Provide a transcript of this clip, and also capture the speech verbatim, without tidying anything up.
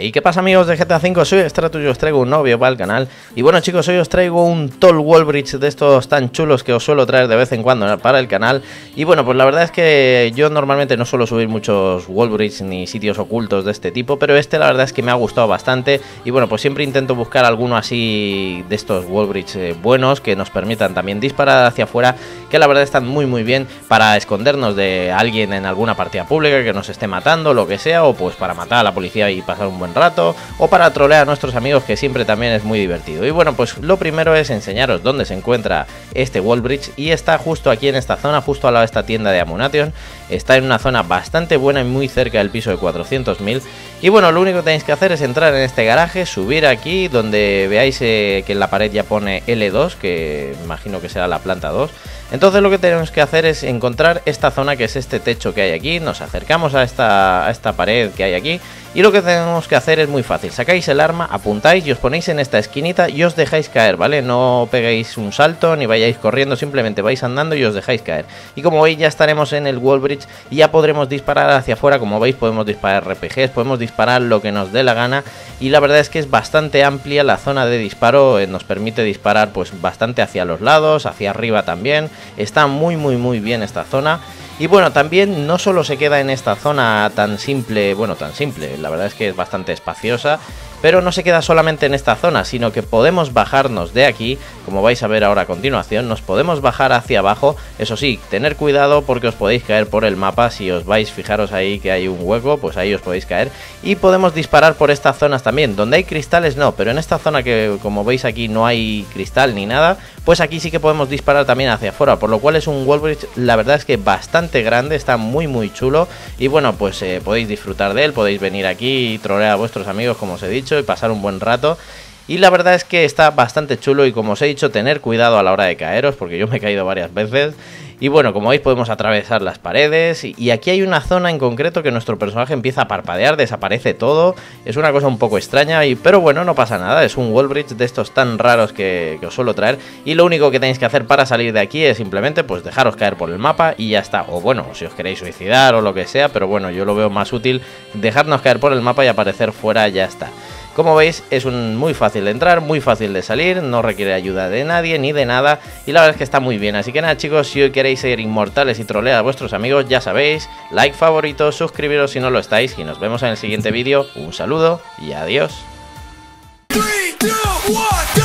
¿Y qué pasa, amigos de G T A cinco? Soy Stratus y os traigo un nuevo vídeo para el canal. Y bueno, chicos, hoy os traigo un Tall Wallbridge de estos tan chulos que os suelo traer de vez en cuando para el canal. Y bueno, pues la verdad es que yo normalmente no suelo subir muchos Wallbridge ni sitios ocultos de este tipo, pero este la verdad es que me ha gustado bastante. Y bueno, pues siempre intento buscar alguno así de estos Wallbridge eh, buenos que nos permitan también disparar hacia afuera, que la verdad están muy muy bien para escondernos de alguien en alguna partida pública que nos esté matando, lo que sea, o pues para matar a la policía y pasar un buen rato, o para trolear a nuestros amigos, que siempre también es muy divertido. Y bueno, pues lo primero es enseñaros dónde se encuentra este Wallbridge, y está justo aquí en esta zona, justo al lado de esta tienda de Ammunition. Está en una zona bastante buena y muy cerca del piso de cuatrocientos mil. Y bueno, lo único que tenéis que hacer es entrar en este garaje, subir aquí donde veáis eh, que en la pared ya pone L dos, que imagino que será la planta dos. Entonces lo que tenemos que hacer es encontrar esta zona, que es este techo que hay aquí. Nos acercamos a esta, a esta pared que hay aquí, y lo que tenemos que hacer es muy fácil. Sacáis el arma, apuntáis y os ponéis en esta esquinita y os dejáis caer, ¿vale? No peguéis un salto ni vayáis corriendo, simplemente vais andando y os dejáis caer. Y como veis, ya estaremos en el Wallbridge y ya podremos disparar hacia afuera. Como veis, podemos disparar R P Gs, podemos disparar lo que nos dé la gana, y la verdad es que es bastante amplia la zona de disparo. eh, Nos permite disparar pues bastante hacia los lados, hacia arriba también. Está muy muy muy bien esta zona. Y bueno, también no solo se queda en esta zona tan simple, bueno, tan simple, la verdad es que es bastante espaciosa, pero no se queda solamente en esta zona, sino que podemos bajarnos de aquí, como vais a ver ahora a continuación. Nos podemos bajar hacia abajo, eso sí, tener cuidado porque os podéis caer por el mapa. Si os vais, fijaros ahí que hay un hueco, pues ahí os podéis caer. Y podemos disparar por estas zonas también, donde hay cristales no, pero en esta zona que como veis aquí no hay cristal ni nada, pues aquí sí que podemos disparar también hacia afuera, por lo cual es un Wallbridge, la verdad es que bastante grande, está muy muy chulo. Y bueno, pues eh, podéis disfrutar de él, podéis venir aquí y trolear a vuestros amigos, como os he dicho, y pasar un buen rato. Y la verdad es que está bastante chulo, y como os he dicho, tener cuidado a la hora de caeros, porque yo me he caído varias veces. Y bueno, como veis, podemos atravesar las paredes, y, y aquí hay una zona en concreto que nuestro personaje empieza a parpadear, desaparece todo. Es una cosa un poco extraña, y, pero bueno, no pasa nada, es un Wallbridge de estos tan raros que, que os suelo traer. Y lo único que tenéis que hacer para salir de aquí es simplemente pues dejaros caer por el mapa y ya está. O bueno, si os queréis suicidar o lo que sea, pero bueno, yo lo veo más útil dejarnos caer por el mapa y aparecer fuera, ya está. Como veis, es un muy fácil de entrar, muy fácil de salir, no requiere ayuda de nadie ni de nada, y la verdad es que está muy bien. Así que nada, chicos, si hoy queréis ser inmortales y trolear a vuestros amigos, ya sabéis, like, favorito, suscribiros si no lo estáis, y nos vemos en el siguiente vídeo. Un saludo y adiós. three, two, one,